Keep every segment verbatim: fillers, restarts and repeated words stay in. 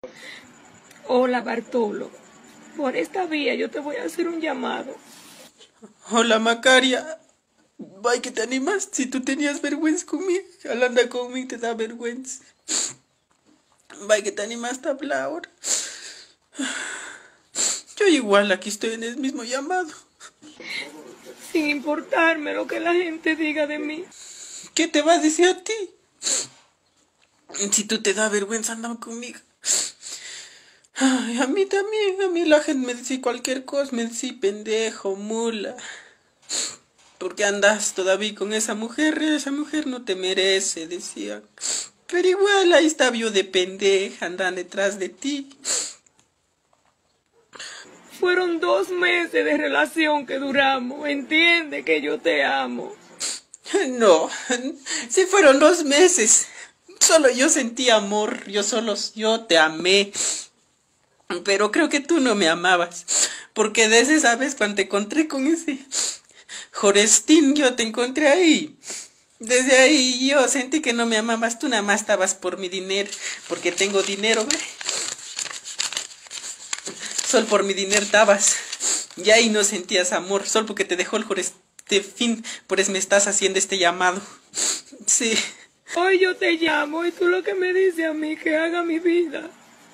Hola, Bartolo. Por esta vía yo te voy a hacer un llamado. Hola, Macaria. Vaya que te animas. Si tú tenías vergüenza conmigo, al andar conmigo te da vergüenza. Vaya que te animaste a hablar ahora. Yo igual aquí estoy en el mismo llamado. Sin importarme lo que la gente diga de mí. ¿Qué te va a decir a ti? Si tú te da vergüenza andar conmigo. Ay, a mí también, a mí la gente me dice cualquier cosa, me dice pendejo, mula. ¿Por qué andas todavía con esa mujer? Esa mujer no te merece, decían. Pero igual ahí estaba yo de pendeja, andando detrás de ti. Fueron dos meses de relación que duramos. Entiende que yo te amo. No, sí fueron dos meses. Solo yo sentí amor, yo solo, yo te amé. Pero creo que tú no me amabas. Porque desde esa vez cuando te encontré con ese Jorestín, yo te encontré ahí. Desde ahí yo sentí que no me amabas. Tú nada más estabas por mi dinero. Porque tengo dinero, ¿ve? Solo por mi dinero estabas. Y ahí no sentías amor. Solo porque te dejó el Jorestín. Por eso me estás haciendo este llamado. Sí. Hoy yo te llamo y tú lo que me dices a mí que haga mi vida.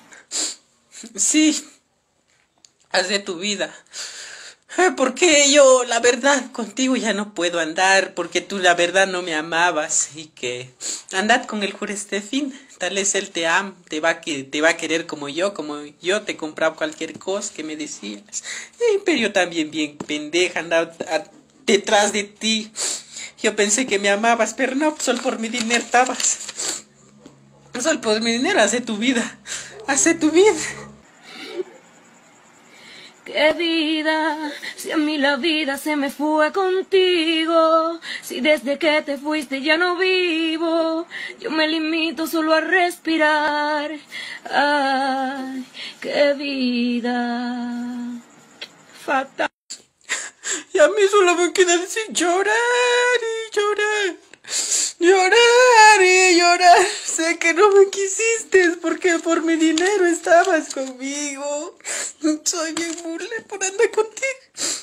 Sí, haz de tu vida. Porque yo, la verdad, contigo ya no puedo andar, porque tú la verdad no me amabas y que andad con el Jurestefín, tal vez él te ama, te va a, que, te va a querer como yo, como yo te compraba cualquier cosa que me decías. Eh, pero yo también bien pendeja, andaba a, detrás de ti. Yo pensé que me amabas, pero no, solo por mi dinero estabas. Solo por mi dinero, hace tu vida, hace tu vida. Qué vida, si a mí la vida se me fue contigo, si desde que te fuiste ya no vivo, yo me limito solo a respirar. Ay, qué vida fatal. Y a mí solo me queda decir llorar y llorar, llorar y llorar. Sé que no me quisiste porque por mi dinero estabas conmigo. Soy bien burle por andar contigo.